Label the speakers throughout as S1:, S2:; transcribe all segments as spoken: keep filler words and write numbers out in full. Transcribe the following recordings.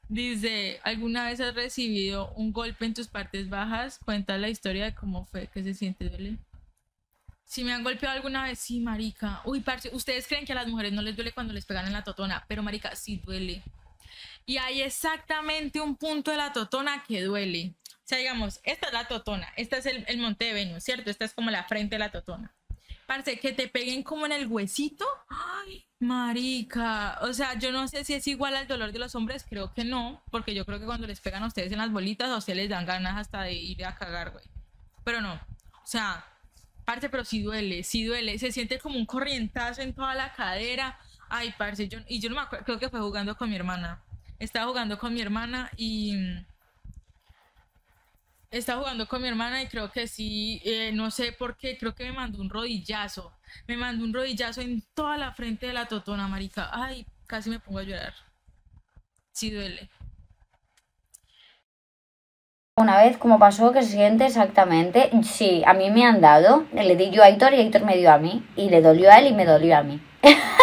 S1: Dice, ¿alguna vez has recibido un golpe en tus partes bajas? Cuenta la historia de cómo fue, que se siente, duele. Si me han golpeado alguna vez, sí, marica. Uy, parce, ustedes creen que a las mujeres no les duele cuando les pegan en la totona, pero marica, sí duele. Y hay exactamente un punto de la totona que duele. O sea, digamos, esta es la totona, esta es el, el monte de Venus, ¿cierto? Esta es como la frente de la totona. Parce, que te peguen como en el huesito. Ay, marica. O sea, yo no sé si es igual al dolor de los hombres, creo que no, porque yo creo que cuando les pegan a ustedes en las bolitas, a ustedes les dan ganas hasta de ir a cagar, güey. Pero no. O sea, parce, pero sí duele, sí duele. Se siente como un corrientazo en toda la cadera. Ay, parce, yo, y yo no me acuerdo, creo que fue jugando con mi hermana. Estaba jugando con mi hermana y estaba jugando con mi hermana y creo que sí, eh, no sé por qué, creo que me mandó un rodillazo. Me mandó un rodillazo en toda la frente de la totona, marica. Ay, casi me pongo a llorar. Sí duele.
S2: Una vez, ¿cómo pasó? ¿Qué se siente exactamente? Sí, a mí me han dado. Le di yo a Aitor y Aitor me dio a mí. Y le dolió a él y me dolió a mí.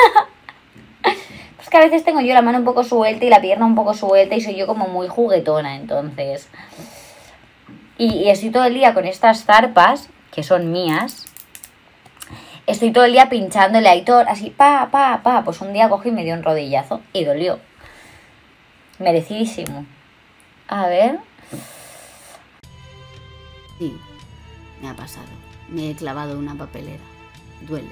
S2: Pues que a veces tengo yo la mano un poco suelta y la pierna un poco suelta y soy yo como muy juguetona, entonces. Y, y estoy todo el día con estas zarpas, que son mías. Estoy todo el día pinchándole a Aitor, así, pa, pa, pa. Pues un día cogí y me dio un rodillazo y dolió. Merecidísimo. A ver.
S3: Sí, me ha pasado. Me he clavado una papelera. Duele.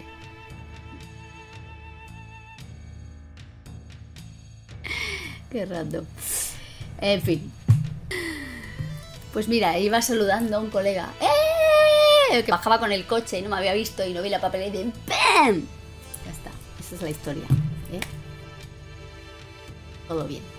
S3: Qué random. En fin. Pues mira, iba saludando a un colega. ¡Eh! Que bajaba con el coche y no me había visto y no vi la papelera y de ¡pam! Ya está. Esa es la historia. ¿Eh? Todo bien.